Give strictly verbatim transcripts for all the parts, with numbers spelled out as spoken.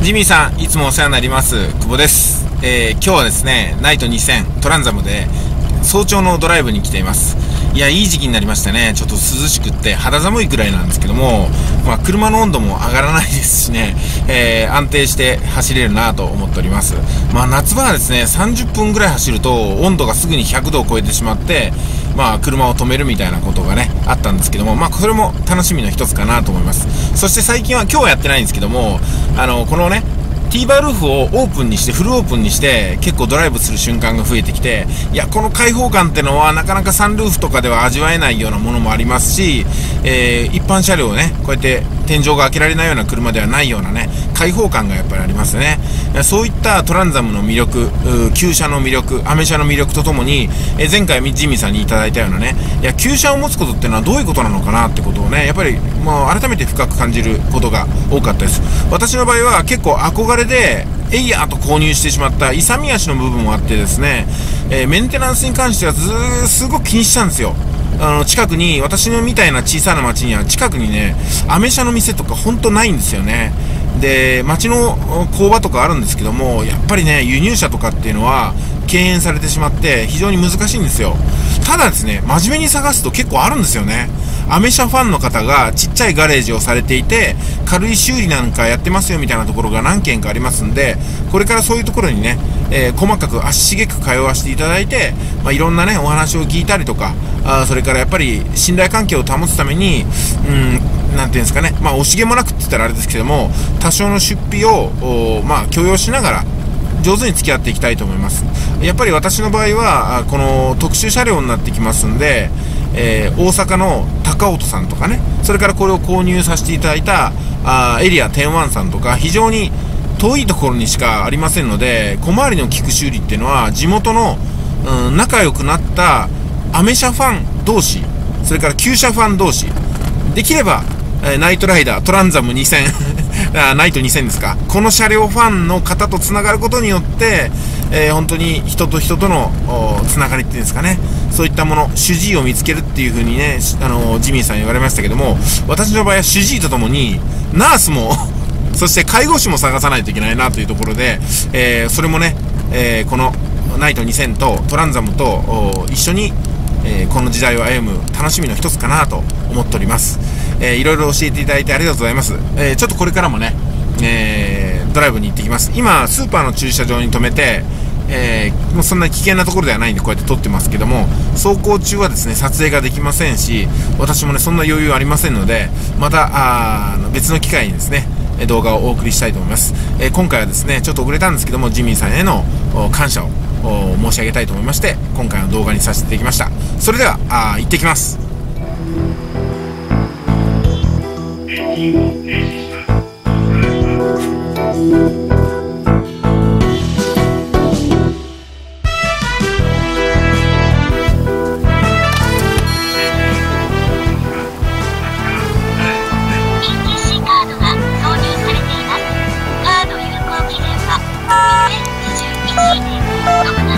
ジミーさん、いつもお世話になります。久保です。えー、今日はですね、ナイトにせんトランザムで早朝のドライブに来ています。いや、いい時期になりましたね。ちょっと涼しくって肌寒いくらいなんですけども、まあ、車の温度も上がらないですしね、えー、安定して走れるなと思っております。まあ、夏場はですね、さんじゅっぷんぐらい走ると温度がすぐにひゃくどを超えてしまって、まあ、車を止めるみたいなことがね、あったんですけども、まあ、それも楽しみの一つかなと思います。そして最近は、今日はやってないんですけども、あの、このね、ティーバールーフをオープンにしてフルオープンにして結構ドライブする瞬間が増えてきて、いやこの開放感ってのはなかなかサンルーフとかでは味わえないようなものもありますし、えー、一般車両をねこうやって天井が開けられないような車ではないようなね開放感がやっぱりありますね。そういったトランザムの魅力、旧車の魅力、アメ車の魅力とともに、えー、前回ジミーさんにいただいたようなね、いや旧車を持つことってのはどういうことなのかなってことをねやっぱりもう改めて深く感じることが多かったです。私の場合は結構憧れでエイヤーと購入してしまった勇み足の部分もあってですね、えー、メンテナンスに関してはずーすごく気にしたんですよ。あの近くに私のみたいな小さな町には近くにねアメ車の店とかほんとないんですよね。で町の工場とかあるんですけども、やっぱりね輸入車とかっていうのは敬遠されてしまって非常に難しいんですよ。ただですね、真面目に探すと結構あるんですよね。アメ車ファンの方がちっちゃいガレージをされていて軽い修理なんかやってますよみたいなところが何軒かありますんで、これからそういうところにね、えー、細かく足しげく通わせていただいて、まあ、いろんなねお話を聞いたりとか、あそれからやっぱり信頼関係を保つためにうんなんていうんですかね、まあ惜しげもなくって言ったらあれですけども、多少の出費をまあ許容しながら上手に付き合っていきたいと思います。やっぱり私の場合はこの特殊車両になってきますんで、えー、大阪の高音さんとかね、それからこれを購入させていただいたあエリアじゅういちさんとか非常に遠いところにしかありませんので、小回りの利く修理っていうのは地元の、うん、仲良くなったアメ車ファン同士、それから旧車ファン同士できれば、えー、ナイトライダートランザムにせんあナイトにせんですか、この車両ファンの方とつながることによって、えー、本当に人と人とのつながりっていうんですかね、そういったもの主治医を見つけるっていう風にね、あのー、ジミーさん言われましたけども、私の場合は主治医とともにナースもそして介護士も探さないといけないなというところで、えー、それもね、えー、このナイトにせんとトランザムと一緒に、えー、この時代を歩む楽しみの一つかなと思っております。えー、いろいろ教えていただいてありがとうございます。えー、ちょっとこれからもね、えー、ドライブに行ってきます。今スーパーの駐車場に止めて、えー、もうそんな危険なところではないんでこうやって撮ってますけども、走行中はですね撮影ができませんし、私もねそんな余裕ありませんので、またあ別の機会にですね動画をお送りしたいと思います。えー、今回はですねちょっと遅れたんですけども、ジミーさんへの感謝を申し上げたいと思いまして、今回の動画にさせていただきました。それではあ行ってきます。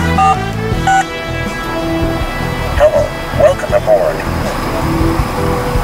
Hello, welcome aboard.